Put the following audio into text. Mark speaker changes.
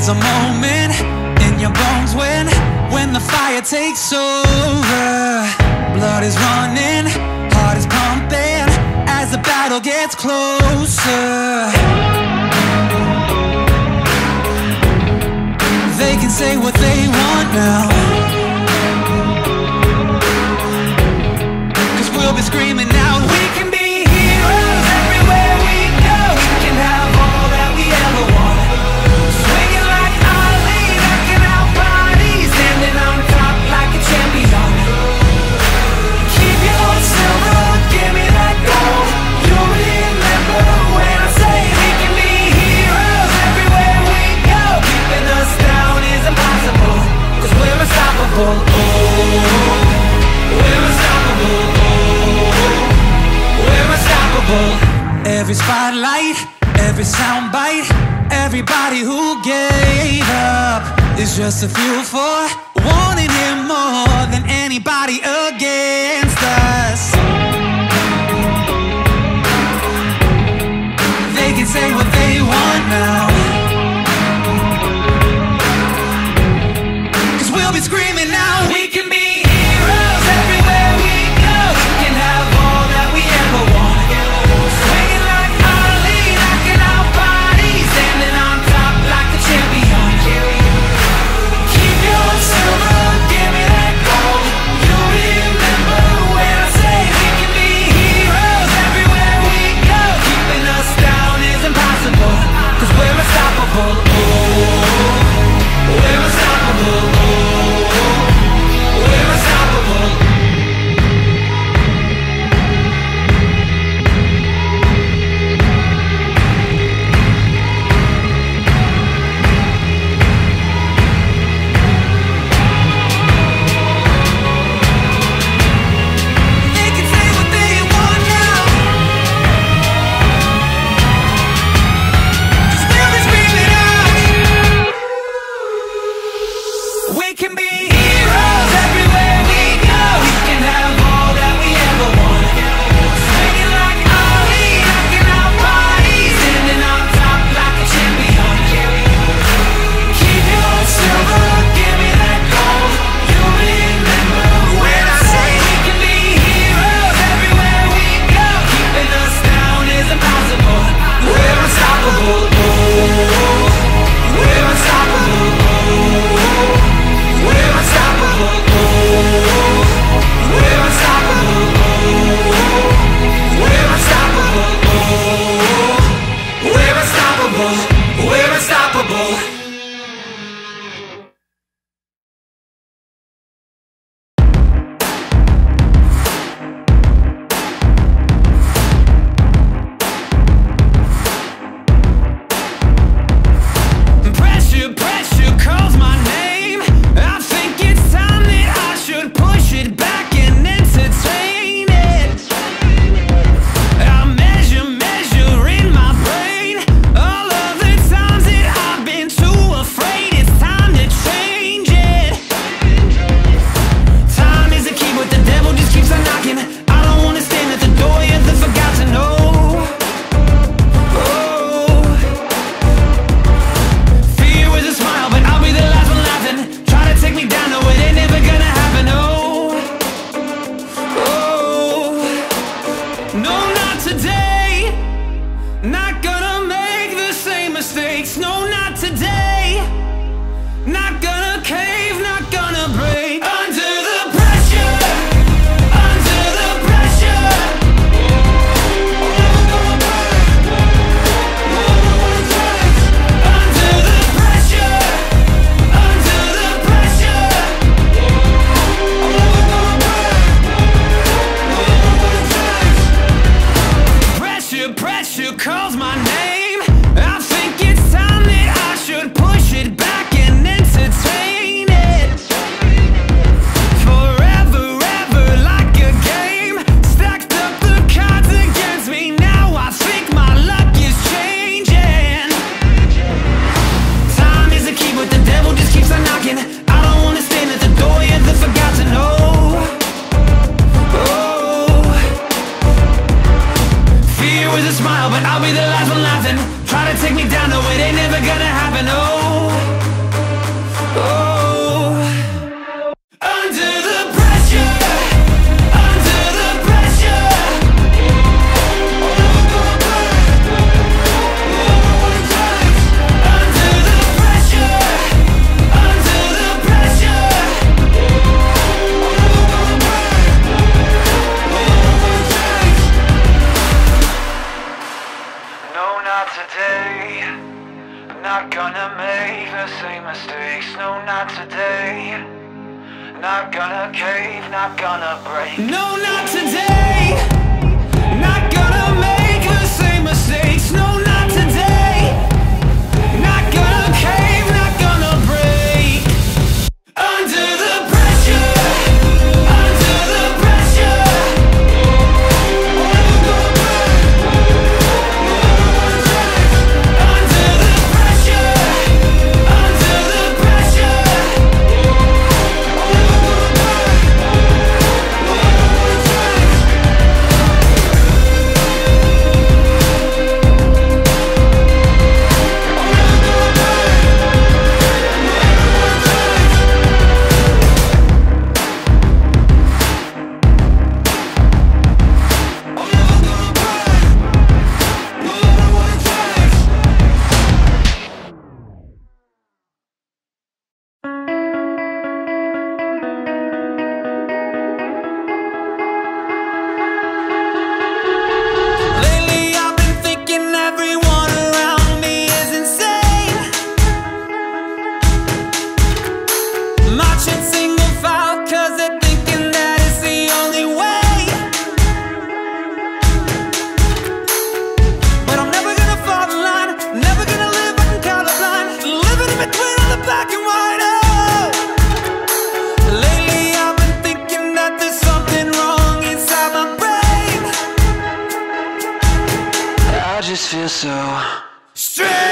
Speaker 1: There's a moment in your bones when the fire takes over. Blood is running, heart is pumping as the battle gets closer. They can say what they want now, 'cause we'll be screaming out, we can be heroes everywhere we go. We can have all that we ever want. Swinging like Ali, knocking out bodies, standing on top like a champion. Keep your silver, give me that gold. You'll remember when I say we can be heroes everywhere we go. Keeping us down is impossible, 'cause we're unstoppable. Oh, we're unstoppable. We're unstoppable. Every spotlight, every soundbite, everybody who gave up is just a fuel for wanting him more than anybody against us. They can say what they want now, 'cause we'll be screaming now, we can be heroes everywhere we go. We can have all that we ever want. Swinging like Ali, knocking out bodies, standing on top like a champion. Keep your silver, give me that gold. You'll remember when I say we can be heroes everywhere we go. Keeping us down is impossible, 'cause we're unstoppable. Oh, we're unstoppable. Oh, we're unstoppable. They can say what they want now, 'cause we'll be screaming out, we can be heroes everywhere we go. We can have all that we ever want. Swinging like Ali, knocking out bodies, standing on top like a champion. Keep your silver, give me that gold. You'll remember when I say we can be heroes everywhere we go. Keeping us down is impossible. We're unstoppable. Oh, we're unstoppable. Oh, we're unstoppable. Oh, we're unstoppable. Oh, we're unstoppable. Oh, we're unstoppable. We're unstoppable. Pressure, pressure calls my name. I think it's time that I should push it back and entertain it. I measure, measure in my brain all of the times that I've been too afraid. It's time to change it. Time is a key, but the devil just keeps on knocking. I don't wanna stand at the door, yet the forgotten know. Oh, fear was a smile, but I'll be the last one laughing. Try to take me down, no, it ain't never gonna happen. Oh, oh, no, not today. Not gonna make the same mistakes. No, not today. Not gonna cave, not gonna break. Under the pressure, under the pressure. Under the pressure, under the pressure. Pressure, pressure calls my name. I think it's time that I should push it back and entertain it. Forever, ever like a game. Stacked up the cards against me. Now I think my luck is changing. Time is a key, but the devil just keeps on knocking. I don't wanna stand at the door, yet the forgotten know. Oh, fear was a smile, but I'll be the last one laughing. Try to take me down, no, it ain't never gonna happen. Oh, Not gonna make the same mistakes, no, not today. Not gonna cave, not gonna break. No, not today. Not gonna make the same mistakes, no, not today. Not gonna cave, not gonna break. Under the pressure, under the pressure. Under the pressure, under the pressure. Lately I've been thinking everyone around me is insane. Marching single file cause they're thinking that it's the only way. But I'm never gonna fall in line, never gonna live like I'm colorblind, living in between all the black and white. Oh. Lately I've been thinking that there's something wrong inside my brain. I just feel so strange.